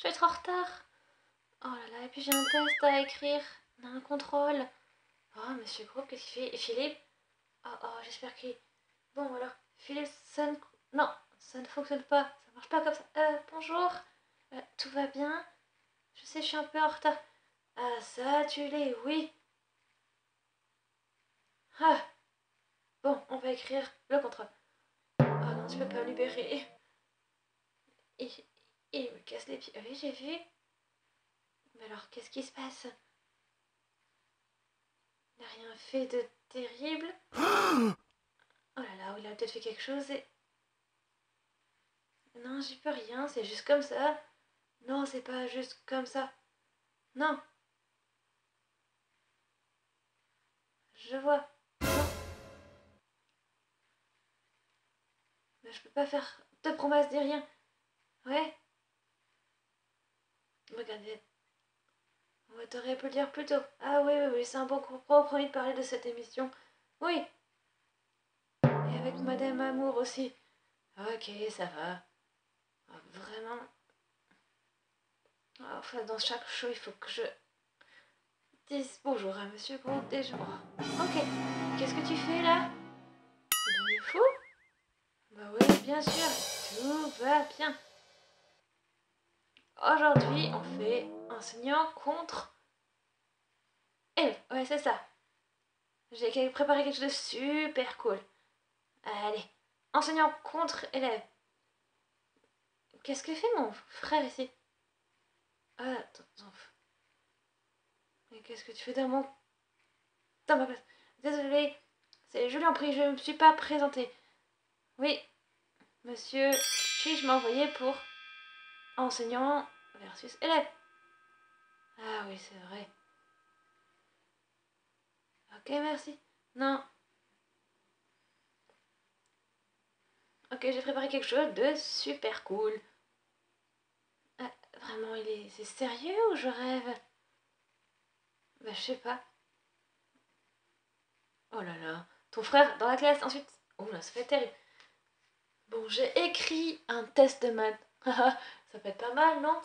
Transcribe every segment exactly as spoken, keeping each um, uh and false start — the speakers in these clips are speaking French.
vais être en retard. Oh là là, et puis j'ai un test à écrire. On a un contrôle. Oh, monsieur Groupe, qu'est-ce qu'il fait? Et Philippe? Oh, oh, j'espère qu'il... Bon, alors, Philippe, ça ne... Non, ça ne fonctionne pas. Ça marche pas comme ça. Euh, bonjour. Euh, tout va bien? Je sais, je suis un peu en retard. Ah, ça, tu l'es, oui. Ah. Bon, on va écrire le contrat. Oh non, tu peux pas me libérer. Et, et il me casse les pieds. Ah oui, j'ai vu. Mais alors, qu'est-ce qui se passe? Il n'a rien fait de terrible. Oh là là, il a peut-être fait quelque chose et... Non, j'y peux rien, c'est juste comme ça. Non, c'est pas juste comme ça. Non. Je vois. Non. Mais je peux pas faire de promesses ni rien. Ouais. Regardez. On t'aurait pu le dire plus tôt. Ah oui, oui, oui, c'est un bon propos, promis de parler de cette émission. Oui. Et avec Madame Amour aussi. Ok, ça va. Oh, vraiment. Enfin, dans chaque show, il faut que je dise bonjour à Monsieur Groupe des gens. Oh, ok. Qu'est-ce que tu fais là? T'es devenu fou? Bah oui, bien sûr. Tout va bien. Aujourd'hui, on fait enseignant contre élève. Ouais, c'est ça. J'ai préparé quelque chose de super cool. Allez, enseignant contre élève. Qu'est-ce que fait mon frère ici? Ah, attends, attends. Mais qu'est-ce que tu fais dans mon... dans ma place? Désolée, c'est Julien Prix, je ne me suis pas présentée. Oui, monsieur, puis-je m'envoyer pour enseignant versus élève? Ah oui, c'est vrai. Ok, merci. Non. Ok, j'ai préparé quelque chose de super cool. Ah, vraiment, il est... c'est sérieux ou je rêve? Bah, je sais pas. Oh là là. Ton frère dans la classe, ensuite... Oh là, ça fait terrible. Bon, j'ai écrit un test de maths. Ça peut être pas mal, non?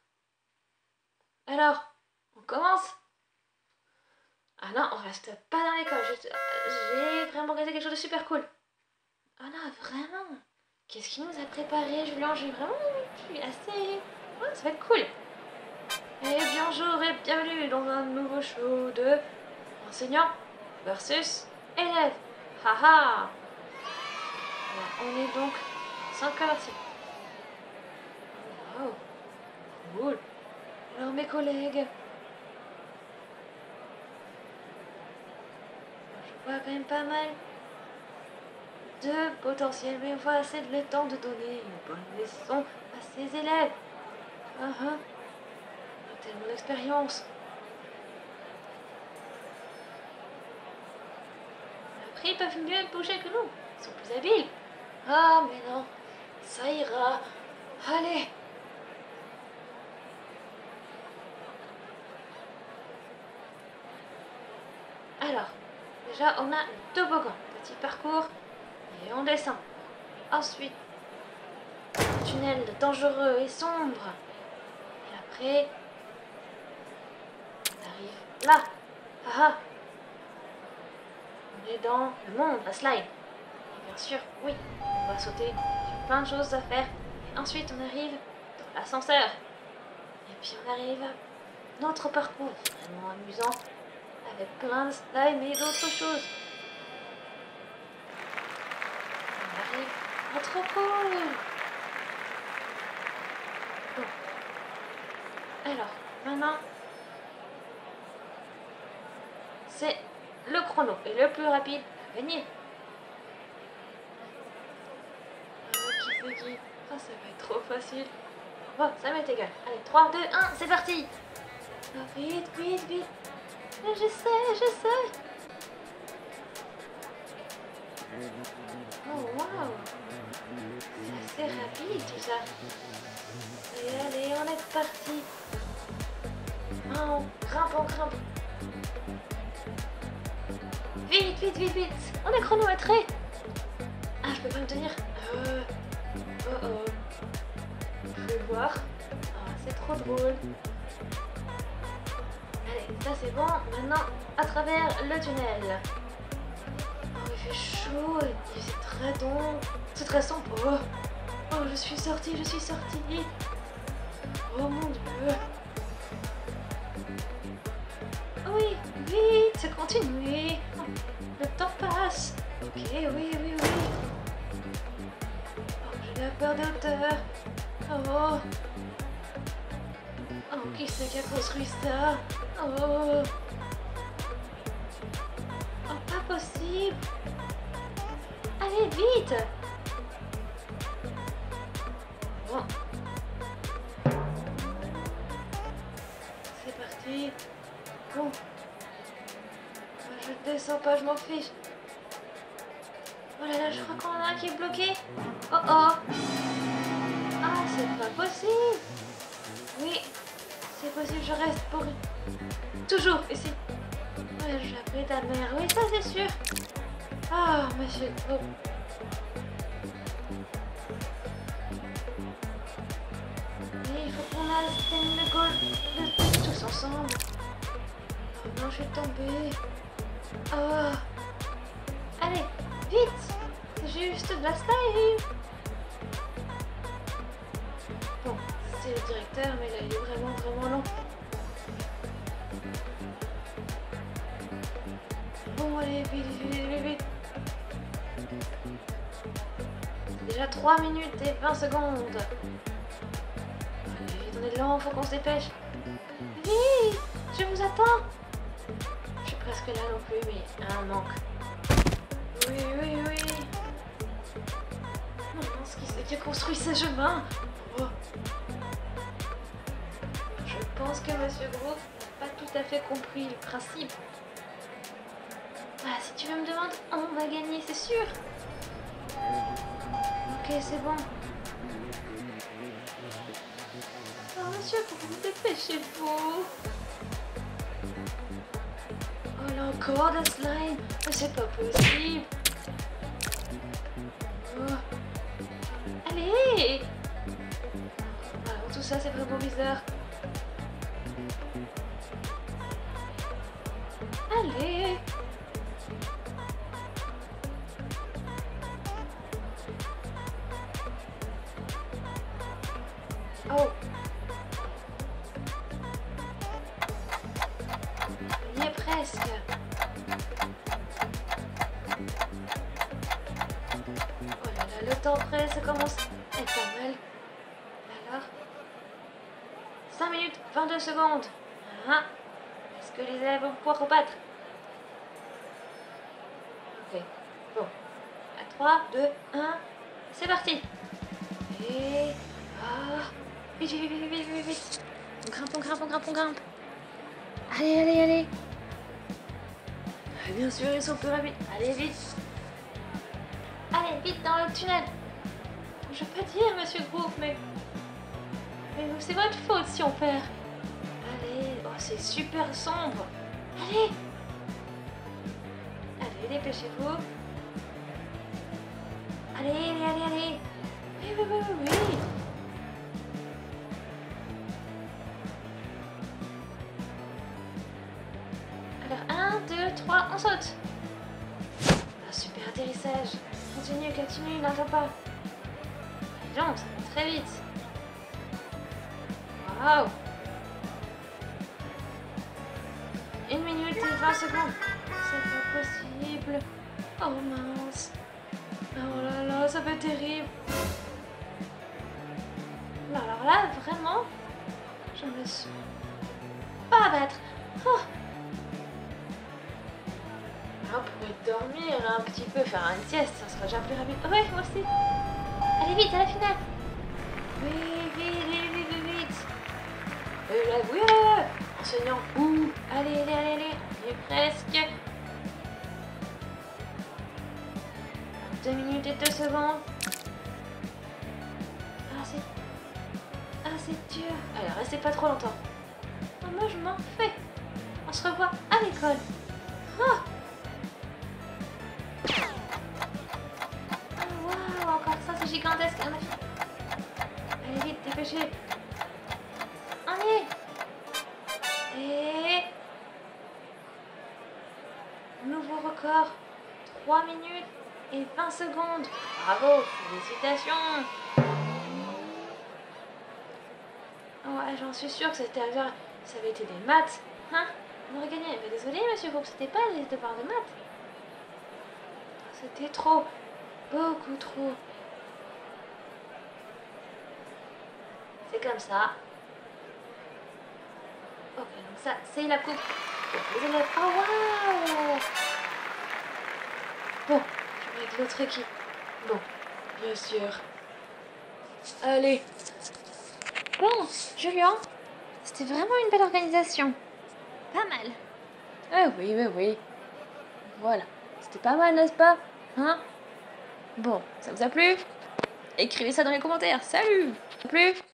Alors, on commence? Ah non, on reste pas dans l'école. J'ai vraiment regardé quelque chose de super cool. Ah non, vraiment? Qu'est-ce qu'il nous a préparé, Julien? J'ai vraiment... Je suis assez... Ouais, ça va être cool. Et bonjour et bienvenue dans un nouveau show de enseignant versus élève. Haha. On est donc cinq classes. Wow. Cool. Alors mes collègues... Je vois quand même pas mal de potentiel, mais voilà, c'est le temps de donner une bonne leçon à ces élèves. Ah uh -huh. Tellement d'expérience. Après, ils peuvent mieux bouger que nous. Ils sont plus habiles. Ah, mais non. Ça ira. Allez. Alors, déjà, on a le toboggan. Petit parcours. Et on descend. Ensuite, un tunnel dangereux et sombre. Et après, on arrive là. Ah ah. On est dans le monde, la slide. Et bien sûr, oui, on va sauter sur plein de choses à faire. Et ensuite, on arrive dans l'ascenseur. Et puis, on arrive à notre parcours, vraiment amusant, avec plein de slime et d'autres choses. On arrive à trop cool. Bon. Alors, maintenant, c'est le chrono. Et le plus rapide a gagné. Qui c'est qui? Ah, ça va être trop facile. Bon, ça m'est égal. Allez, trois, deux, un, c'est parti. Oh, vite, vite, vite. Je sais, je sais. Oh, waouh. C'est assez rapide tout ça. Allez, allez, on est parti. Oh, on grimpe, on grimpe. Vite, vite, vite, vite. On est chronométré. Ah, je peux pas me tenir. Euh... Oh oh. Je vais voir. Ah, c'est trop trop drôle. Allez, ça c'est bon. Maintenant, à travers le tunnel. Oh, il fait chaud, et c'est très don. C'est très sombre. Oh. Oh, je suis sortie, je suis sortie. Oh mon dieu. Oui, vite, continuez. Le temps passe. Ok, oui, oui, oui. Oh, j'ai la peur des hauteurs. Oh. Oh, qui c'est qui a construit ça? Oh. Oh, pas possible. Allez, vite. Bon. C'est parti. Bon. Je descends pas, je m'en fiche. Oh là là, je crois qu'on en a un qui est bloqué. Oh oh. Ah, c'est pas possible. Oui, c'est possible, je reste pour... Toujours ici. Ouais, je vais appeler ta mère. Oui, ça c'est sûr. Ah, monsieur. Oh. Mais il faut qu'on atteigne le goal de tous ensemble. Oh non, je suis tombée. Oh. Allez, vite. C'est juste de la slime. Bon, c'est le directeur, mais là, il est vraiment, vraiment long. Bon, allez, vite, vite, vite, vite. Déjà trois minutes et vingt secondes. Allez, vite, on est lent, faut qu'on se dépêche. Vite, je vous attends. Je suis presque là non plus, mais un manque. Oui, oui, oui. Non, non, ce qui c'est qui a construit ce chemin? Oh. Je pense que Monsieur Gros n'a pas tout à fait compris le principe. Ah, si tu veux me demander, on va gagner, c'est sûr. Ok, c'est bon. Oh, monsieur, faut que vous dépêchez-vous. Oh là, encore de slime. Mais c'est pas possible. Oh. Allez. Alors, tout ça, c'est vraiment bizarre. Allez. Oh. On y est presque. Oh là là, le temps presse, ça commence à être pas mal. Alors, cinq minutes, vingt-deux secondes. Ah. Est-ce que les élèves vont pouvoir rebattre? Ok, bon. À trois, deux, un, c'est parti. Et... Ah. Vite, vite, vite, vite, vite, vite. On grimpe, on grimpe, on grimpe, on grimpe. Allez, allez, allez. Ah, bien sûr, ils sont plus rapides. Allez, vite. Allez, vite dans le tunnel. Je veux pas dire, monsieur Groupe, mais... Mais c'est votre faute si on perd. Allez, oh, c'est super sombre. Allez. Allez, dépêchez-vous. Allez, allez, allez, allez. Oui, oui, oui, oui, oui. Alors, un, deux, trois, on saute. Ah, super atterrissage. Continue, continue, n'attends pas. Allez, donc, ça va très vite. Waouh. Une minute et vingt secondes. C'est pas possible. Oh mince. Oh là là, ça va être terrible. Non, alors là, vraiment, je me suis pas abattre. Oh. On pourrait dormir un petit peu, faire une sieste, ça sera déjà plus rapide. Ouais, moi aussi. Allez vite, à la finale. Oui, vite, vite, vite, vite, vite. Et là, oui, enseignant. Ouh. Allez, allez, allez, allez. On y est presque. Deux minutes et deux secondes. Ah, c'est... Ah, c'est dur. Alors, restez pas trop longtemps. Oh, moi, je m'en fais. On se revoit à l'école. Ah. Gigantesque. Allez vite, dépêchez. encore trois minutes et vingt secondes. Bravo, félicitations. Ouais, j'en suis sûre que c'était ça avait été des maths. Hein? On aurait gagné. Mais désolé, monsieur Fouque, c'était pas les devoirs de maths. C'était trop. Beaucoup trop. C'est comme ça. Ok, donc ça, c'est la coupe pour les élèves. Oh, waouh! Bon, je vais avec l'autre équipe. Bon, bien sûr. Allez. Bon, Julien, c'était vraiment une belle organisation. Pas mal. Ah oui, oui, oui. Voilà. C'était pas mal, n'est-ce pas? Hein? Bon, ça vous a plu? Écrivez ça dans les commentaires. Salut! Ça vous a plu?